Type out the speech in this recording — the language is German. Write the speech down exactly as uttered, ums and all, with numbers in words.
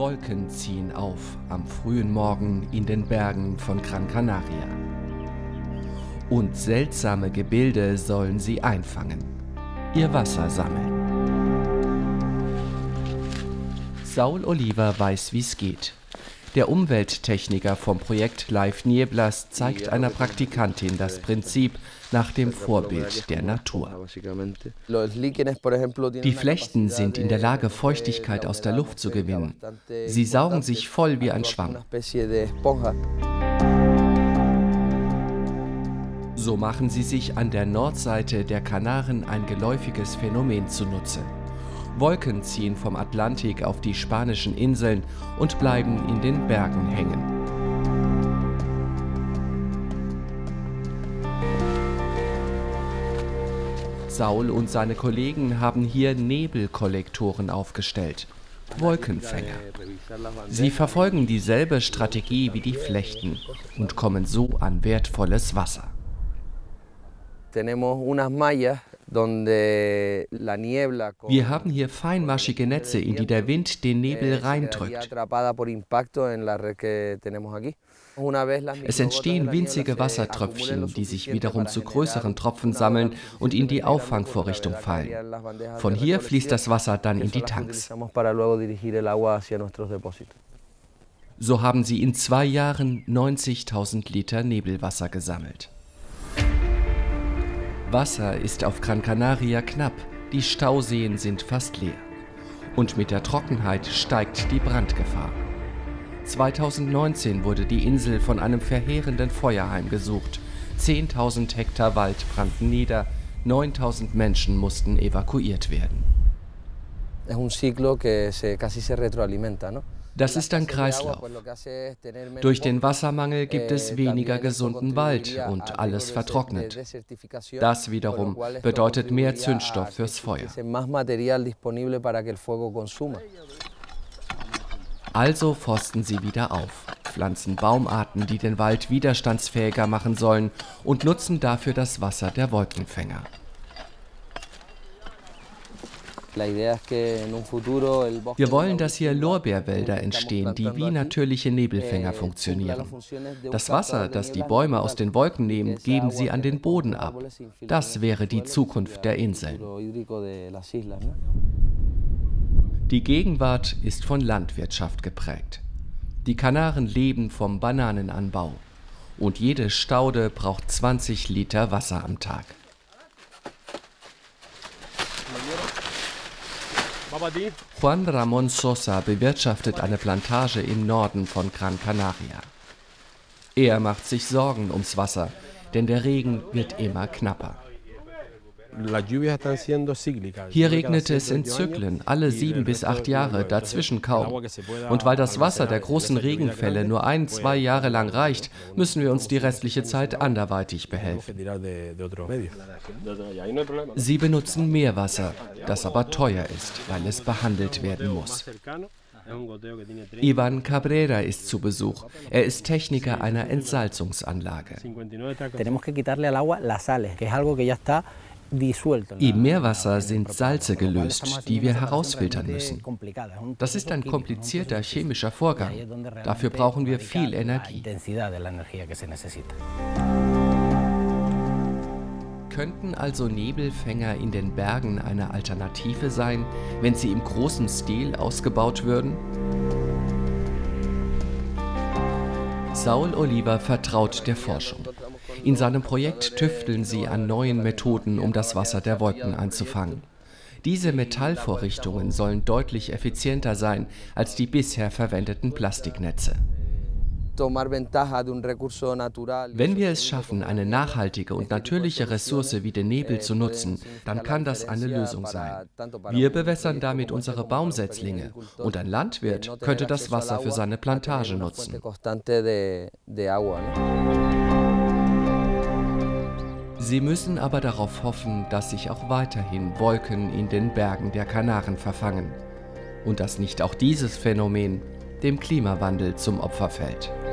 Wolken ziehen auf am frühen Morgen in den Bergen von Gran Canaria. Und seltsame Gebilde sollen sie einfangen, ihr Wasser sammeln. Saul Oliva weiß, wie es geht. Der Umwelttechniker vom Projekt Live Nieblas zeigt einer Praktikantin das Prinzip nach dem Vorbild der Natur. Die Flechten sind in der Lage, Feuchtigkeit aus der Luft zu gewinnen. Sie saugen sich voll wie ein Schwamm. So machen sie sich an der Nordseite der Kanaren ein geläufiges Phänomen zunutze. Wolken ziehen vom Atlantik auf die spanischen Inseln und bleiben in den Bergen hängen. Saul und seine Kollegen haben hier Nebelkollektoren aufgestellt, Wolkenfänger. Sie verfolgen dieselbe Strategie wie die Flechten und kommen so an wertvolles Wasser. Wir haben hier feinmaschige Netze, in die der Wind den Nebel reindrückt. Es entstehen winzige Wassertröpfchen, die sich wiederum zu größeren Tropfen sammeln und in die Auffangvorrichtung fallen. Von hier fließt das Wasser dann in die Tanks. So haben sie in zwei Jahren neunzigtausend Liter Nebelwasser gesammelt. Wasser ist auf Gran Canaria knapp, die Stauseen sind fast leer. Und mit der Trockenheit steigt die Brandgefahr. zweitausendneunzehn wurde die Insel von einem verheerenden Feuer heimgesucht. zehntausend Hektar Wald brannten nieder, neuntausend Menschen mussten evakuiert werden. Das ist ein Kreislauf. Durch den Wassermangel gibt es weniger gesunden Wald und alles vertrocknet. Das wiederum bedeutet mehr Zündstoff fürs Feuer. Also forsten sie wieder auf, pflanzen Baumarten, die den Wald widerstandsfähiger machen sollen, und nutzen dafür das Wasser der Wolkenfänger. Wir wollen, dass hier Lorbeerwälder entstehen, die wie natürliche Nebelfänger funktionieren. Das Wasser, das die Bäume aus den Wolken nehmen, geben sie an den Boden ab. Das wäre die Zukunft der Inseln. Die Gegenwart ist von Landwirtschaft geprägt. Die Kanaren leben vom Bananenanbau. Und jede Staude braucht zwanzig Liter Wasser am Tag. Juan Ramón Sosa bewirtschaftet eine Plantage im Norden von Gran Canaria. Er macht sich Sorgen ums Wasser, denn der Regen wird immer knapper. Hier regnet es in Zyklen, alle sieben bis acht Jahre, dazwischen kaum. Und weil das Wasser der großen Regenfälle nur ein, zwei Jahre lang reicht, müssen wir uns die restliche Zeit anderweitig behelfen. Sie benutzen Meerwasser, das aber teuer ist, weil es behandelt werden muss. Ivan Cabrera ist zu Besuch. Er ist Techniker einer Entsalzungsanlage. Im Meerwasser sind Salze gelöst, die wir herausfiltern müssen. Das ist ein komplizierter chemischer Vorgang. Dafür brauchen wir viel Energie. Könnten also Nebelfänger in den Bergen eine Alternative sein, wenn sie im großen Stil ausgebaut würden? Saul Oliva vertraut der Forschung. In seinem Projekt tüfteln sie an neuen Methoden, um das Wasser der Wolken einzufangen. Diese Metallvorrichtungen sollen deutlich effizienter sein als die bisher verwendeten Plastiknetze. Wenn wir es schaffen, eine nachhaltige und natürliche Ressource wie den Nebel zu nutzen, dann kann das eine Lösung sein. Wir bewässern damit unsere Baumsetzlinge und ein Landwirt könnte das Wasser für seine Plantage nutzen. Sie müssen aber darauf hoffen, dass sich auch weiterhin Wolken in den Bergen der Kanaren verfangen und dass nicht auch dieses Phänomen dem Klimawandel zum Opfer fällt.